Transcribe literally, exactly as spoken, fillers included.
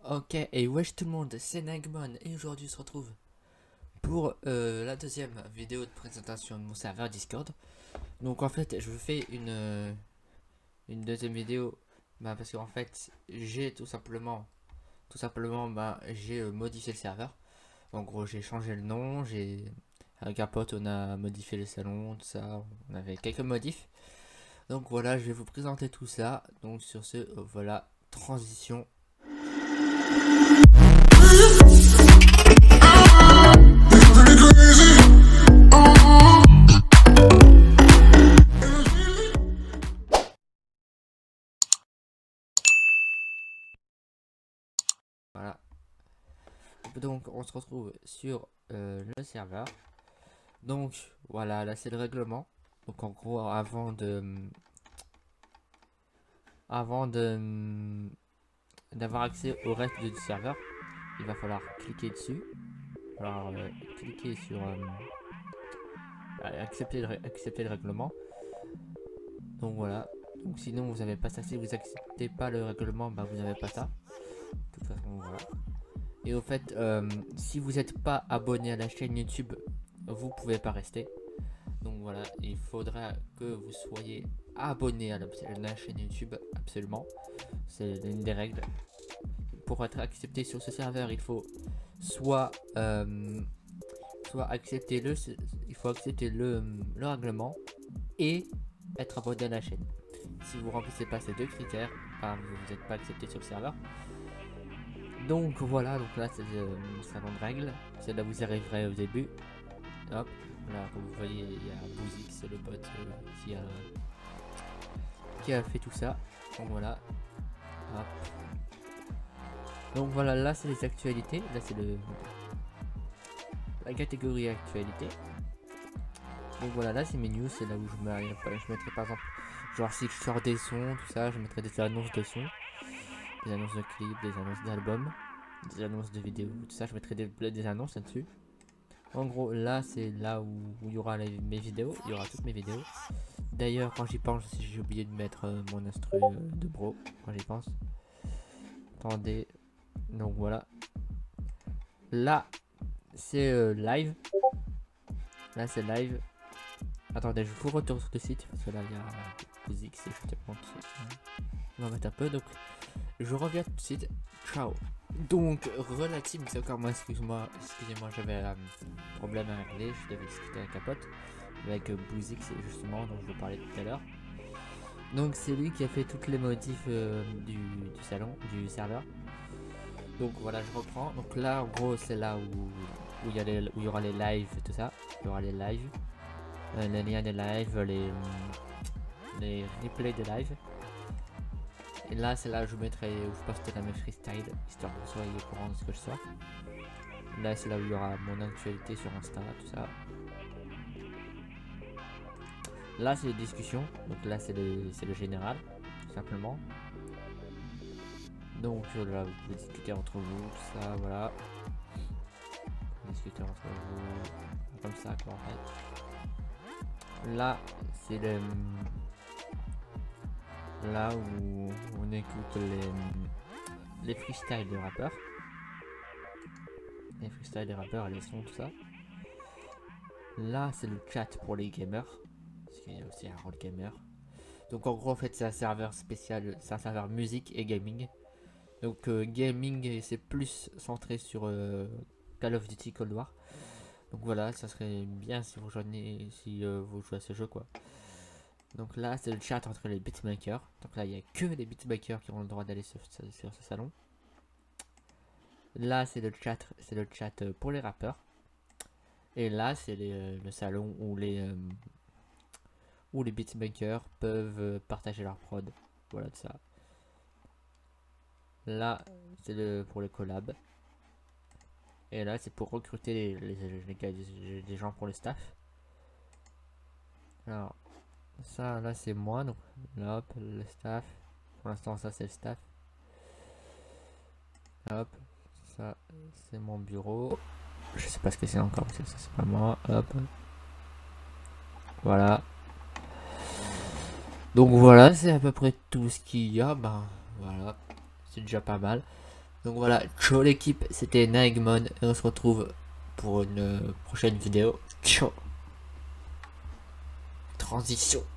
Ok, et wesh tout le monde, c'est Nagmon et aujourd'hui on se retrouve pour euh, la deuxième vidéo de présentation de mon serveur Discord. Donc en fait je vous fais une, euh, une deuxième vidéo bah, parce qu'en fait j'ai tout simplement tout simplement bah, j'ai euh, modifié le serveur. En gros j'ai changé le nom, j'ai avec un pote on a modifié le salon, tout ça, on avait quelques modifs. Donc voilà, je vais vous présenter tout ça. Donc sur ce, euh, voilà, transition. Voilà. Donc on se retrouve sur euh, le serveur. Donc voilà, là c'est le règlement. Donc en gros, avant de avant de d'avoir accès au reste du serveur, il va falloir cliquer dessus. Alors euh, cliquer sur euh, accepter le, accepter le règlement. Donc voilà. Donc sinon vous n'avez pas ça, si vous acceptez pas le règlement, bah vous n'avez pas ça. De toute façon voilà. Et au fait, euh, si vous n'êtes pas abonné à la chaîne YouTube, vous pouvez pas rester. Donc voilà, il faudra que vous soyez abonné à la, à la chaîne YouTube, absolument. C'est l'une des règles. Pour être accepté sur ce serveur, il faut soit, euh, soit accepter le, il faut accepter le, le règlement et être abonné à la chaîne. Si vous remplissez pas ces deux critères, bah, vous n'êtes pas accepté sur le serveur. Donc voilà, donc là c'est le salon de règles, c'est là où vous arriverez au début. Hop, là comme vous voyez il y a Bouzix, c'est le bot euh, qui, a, qui a fait tout ça. Donc voilà. Hop. Donc voilà, là c'est les actualités, là c'est le la catégorie actualité. Donc voilà, là c'est mes news, c'est là où je, mets, je mettrai par exemple, genre si je sors des sons, tout ça, je mettrai des annonces de sons, des annonces de clips, des annonces d'albums, des annonces de vidéos, tout ça, je mettrai des, des annonces là-dessus. En gros, là, c'est là où il y aura les, mes vidéos, il y aura toutes mes vidéos. D'ailleurs, quand j'y pense, j'ai oublié de mettre euh, mon instru euh, de bro, quand j'y pense. Attendez, donc voilà. Là, c'est euh, live. Là, c'est live. Attendez, je vous retourne sur le site, parce que là, il y a Bouzix, et je te montre. Je vais mettre un peu, donc je reviens tout de suite. Ciao. Donc, relative, c'est encore moi, excuse-moi, excusez-moi, j'avais un euh, problème à régler, je devais discuter avec un pote, avec euh, Bouzix, justement, dont je vous parlais tout à l'heure. Donc, c'est lui qui a fait toutes les modifs euh, du, du salon, du serveur. Donc, voilà, je reprends. Donc, là, en gros, c'est là où, où, il y a les, où il y aura les lives et tout ça. Il y aura les lives, euh, les liens des lives, les, les replays des lives. Et là, c'est là où je mettrai, où je posterai mes freestyles, histoire que vous soyez au courant de ce que je sors. Là, c'est là où il y aura mon actualité sur Insta, tout ça. Là, c'est les discussions. Donc là, c'est le, le général, tout simplement. Donc là, vous pouvez discuter entre vous, tout ça, voilà. Discuter entre vous, comme ça, quoi, en fait. Là, c'est le... là où on écoute les, les freestyles des rappeurs. Les freestyles des rappeurs, les sons, tout ça. Là, c'est le chat pour les gamers. Parce qu'il y a aussi un rôle gamer. Donc en gros, en fait, c'est un serveur spécial, c'est un serveur musique et gaming. Donc euh, gaming, c'est plus centré sur euh, Call of Duty Cold War. Donc voilà, ça serait bien si vous rejoignez, si euh, vous jouez à ce jeu, quoi. Donc là, c'est le chat entre les beatmakers. Donc là, il n'y a que les beatmakers qui ont le droit d'aller sur, sur ce salon. Là, c'est le chat, c'est le chat pour les rappeurs. Et là, c'est euh, le salon où les euh, où les beatmakers peuvent euh, partager leur prod. Voilà de ça. Là, c'est le pour les collabs. Et là, c'est pour recruter les, les, les, gars, les, les gens pour le staff. Alors, ça, là, c'est moi. Donc, là, hop, le staff. Pour l'instant, ça, c'est le staff. Hop, ça, c'est mon bureau. Je sais pas ce que c'est encore, parce que ça, c'est pas moi. Hop. Voilà. Donc, voilà, c'est à peu près tout ce qu'il y a. Ben, voilà. C'est déjà pas mal. Donc voilà, ciao l'équipe, c'était Naegmon et on se retrouve pour une prochaine vidéo. Ciao. Transition.